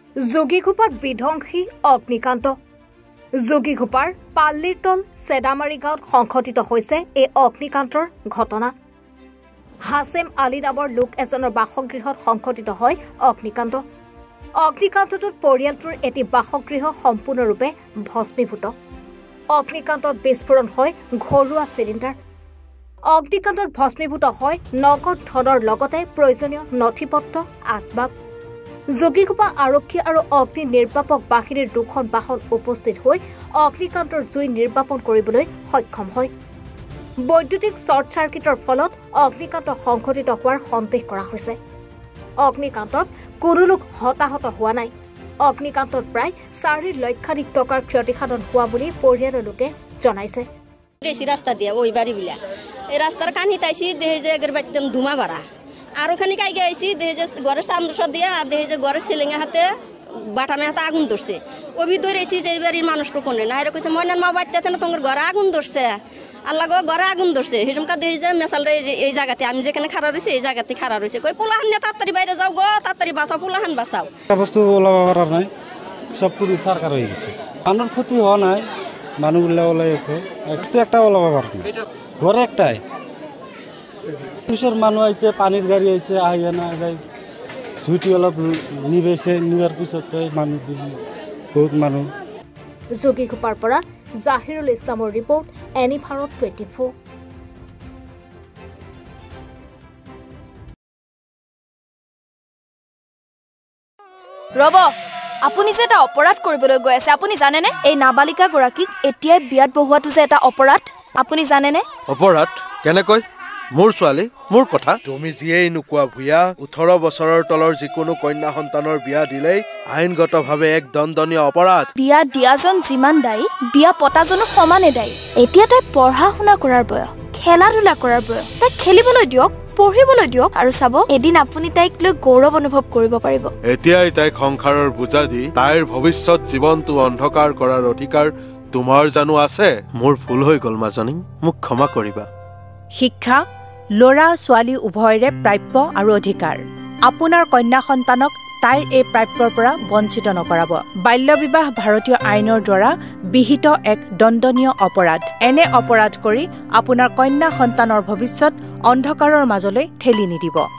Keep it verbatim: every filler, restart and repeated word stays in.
যোগীঘোপাত বিধ্বংসী অগ্নিকাণ্ড। যোগীঘোপাৰ পাল্লিৰতল চেদামাৰী গাঁৱত সংঘটিত হৈছে এই অগ্নিকাণ্ডৰ ঘটনা। হাছেম আলী নামৰ লোক এজনৰ বাসগৃহত সংঘটিত হয় অগ্নিকাণ্ড। অগ্নিকাণ্ডটোত পৰিয়ালটোৰ এটি বাসগৃহ সম্পূৰ্ণৰূপে ভস্মীভূত। অগ্নিকাণ্ডত বিস্ফোৰণ হয় ঘৰুৱা চিলিণ্ডাৰ। অগ্নিকাণ্ডত ভস্মীভূত হয় নগদ ধনৰ লগতে প্ৰয়োজনীয় নথিপত্ৰ আচবাব। যোগীঘোপা আৰক্ষী আৰু অগ্নি নিৰ্বাপক বাহিনীৰ দুখন বাহন উপস্থিত হৈ অগ্নিকাণ্ডৰ জুই নিৰ্বাপন কৰিবলৈ সক্ষম হয়। বৈদ্যুতিক শ্বৰ্ট চাৰ্কিটৰ ফলত অগ্নিকাণ্ড সংঘটিত হোৱাৰ সন্দেহ কৰা হৈছে। অগ্নিকাণ্ডত কোনো লোক হতাহত হোৱা নাই। অগ্নিকাণ্ডত প্ৰায় চাৰি লক্ষাধিক টকাৰ ক্ষতিসাধন হোৱা বুলি পৰিয়ালৰ লোকে জনাইছে। রাস্তা দিয়ে ওই বাড়িবিলা এই রাস্তার কানি তাইছি দেহে যে একবার একদম ধুমা বাড়া আরো খানি কাইগে আইছি দেহে যে ঘরের সামদুসা দিয়ে আর দেহে যে ঘরের সিলিংয়ে হাতে বাটামে হাতে আগুন ধরছে ওবি ধরেছি যে এই বাড়ির মানুষটা কোনে না এরকম কইছে ময়নার মা বাড়িতে না তোমার ঘরে আগুন ধরছে আল্লাহ গো ঘরে আগুন ধরছে হিসমকা দেহে যে মেসালরে এই জায়গাতে আমি যেখানে খাড়া রইছে এই জায়গাতে খাড়া রইছে কই পোলাহান না তাড়াতাড়ি বাইরে যাও গো তাড়াতাড়ি বাঁচাও পোলাহান বাঁচাও বস্তু ওলাবার নাই সব পুরো সরকার হয়ে গেছে মানুষ ক্ষতি হওয়া নাই মানুষগুলা ওলাই আছে একটা ওলাবার ঘরে একটাই পুলিশের মানুষ আইছে পানির গাড়ি আইছে আহিয়া না যাই ঝুটি অলপ নিবেছে নিবার পিছত মানুষ বহুত মানুষ। যোগীঘোপাৰ পৰা জাহিৰুল ইছলামৰ report ANI Bharat twenty four. ৰব আপুনি যে এটা অপৰাধ কৰিবলৈ গৈ আছে আপুনি জানেনে এই নাবালিকা গৰাকীক এতিয়াই বিয়াত বহোৱাটো যে এটা অপৰাধ আপুনি জানেনে? অপৰাধ কেনেকৈ? মোৰ ছোৱালী মোৰ কথা তুমি যিয়েই নোকোৱা ভূঞা ওঠৰ বছৰৰ তলৰ যিকোনো কন্যা সন্তানৰ বিয়া দিলেই আইনগতভাৱে এক দণ্ডনীয় অপৰাধ। বিয়া দিয়াজন যিমান দায়ী বিয়া পতাজনো সমানে দায়ী। এতিয়া তাই পঢ়া শুনা কৰাৰ বয়স খেলা ধূলা কৰাৰ বয়স তাইক খেলিবলৈ দিয়ক পঢ়িবলৈ দিয়ক আৰু চাব এদিন আপুনি তাইক লৈ গৌৰৱ অনুভৱ কৰিব পাৰিব। এতিয়াই তাইক সংসাৰৰ বোজা দি তাইৰ ভৱিষ্যত জীৱনটো অন্ধকাৰ কৰাৰ অধিকাৰ তোমাৰ জানো আছে? মোৰ ভুল হৈ গ'ল মাজনী, মোক ক্ষমা কৰিবা। শিক্ষা ল'ৰা ছোৱালী উভয়ৰে প্ৰাপ্য আৰু অধিকাৰ। আপোনাৰ কন্যা সন্তানক তাইৰ এই প্ৰাপ্যৰ পৰা বঞ্চিত নকৰাব। বাল্য বিবাহ ভাৰতীয় আইনৰ দ্বাৰা বিহিত এক দণ্ডনীয় অপৰাধ। এনে অপৰাধ কৰি আপোনাৰ কন্যা সন্তানৰ ভৱিষ্যত অন্ধকাৰৰ মাজলৈ ঠেলি নিদিব।